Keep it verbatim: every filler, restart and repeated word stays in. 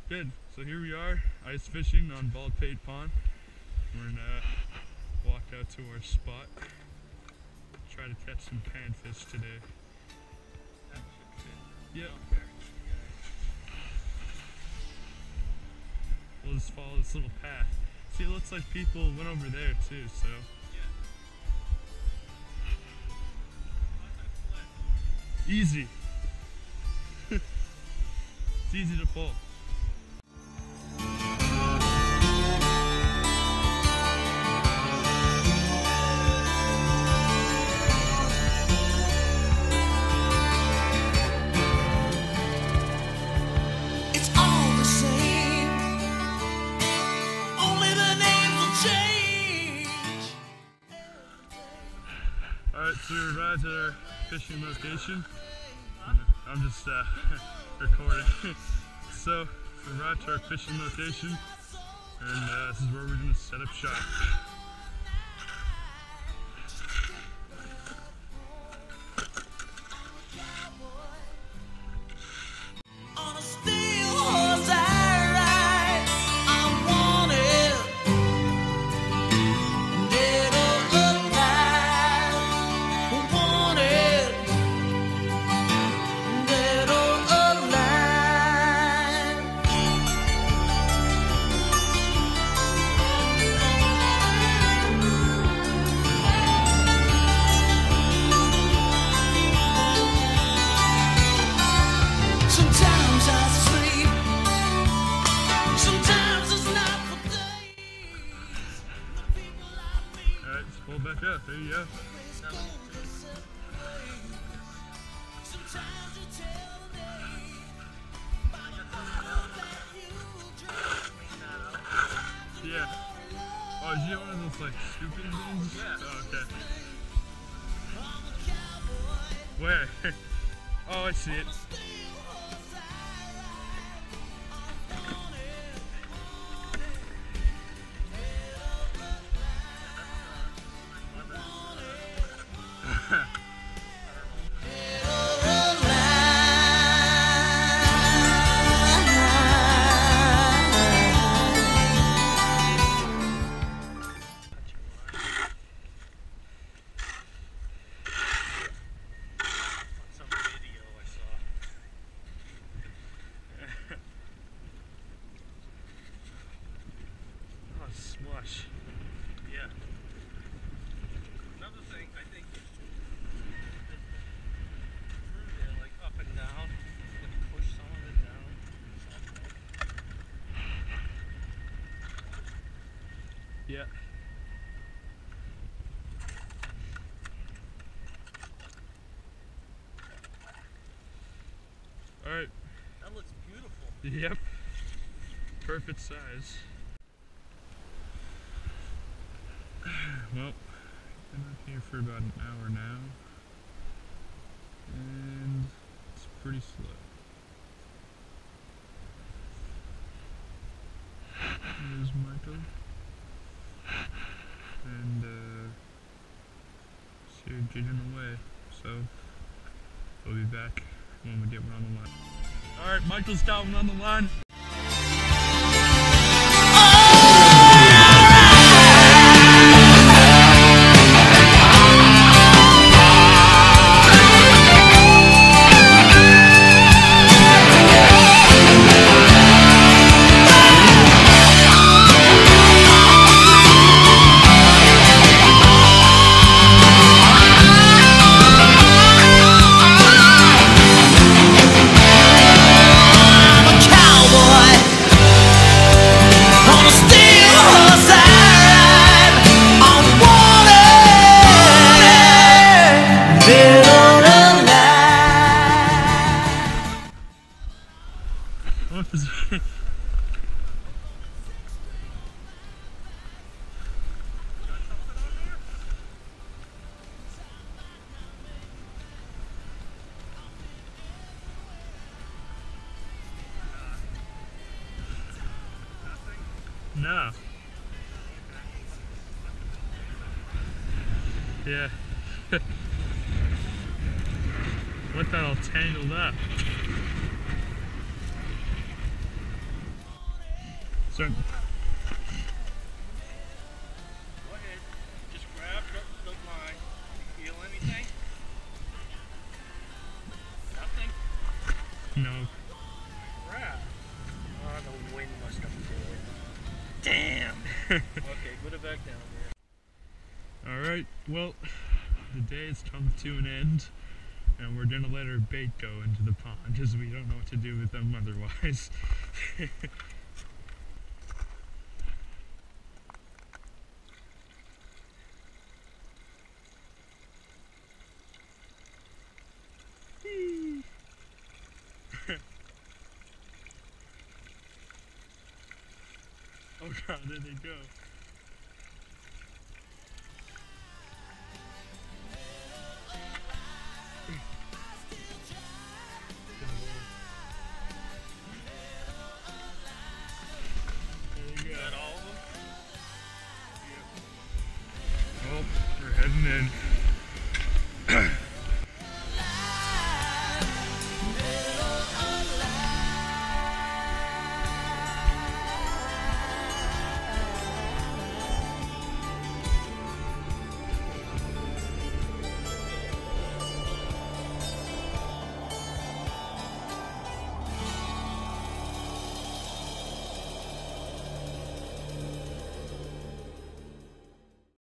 Good. So here we are, ice fishing on Baldpate Pond. We're gonna walk out to our spot. Try to catch some panfish today. Yep. We'll just follow this little path. See, it looks like people went over there too, so. Easy. It's easy to pull. Alright, so we arrived at our fishing location. I'm just uh, recording. So, we arrived to our fishing location, and uh, this is where we're going to set up shop. Pull back up, there you go. Yeah. Oh, is you one of those like scooping things? Yeah. Oh, okay. Where? Oh, I see it. Smush. Yeah. Another thing, I think, through there, like up and down, you can push some of it down. Yeah. All right. That looks beautiful. Yep. Perfect size. Well, been up here for about an hour now, and it's pretty slow. There's Michael, and uh, so you're jigging away, so we'll be back when we get one on the line. Alright, Michael's got one on the line. No. Yeah. What, that all tangled up? Start. Go ahead. Just grab the, the line. Feel anything? Nothing? No. Crap. Oh, the wind must have blew it. Damn. Okay, put it back down there. Alright, well, the day has come to an end, and we're gonna let our bait go into the pond, because we don't know what to do with them otherwise. Oh god, there they go. There you go. Is that all of them? Well, we're heading in.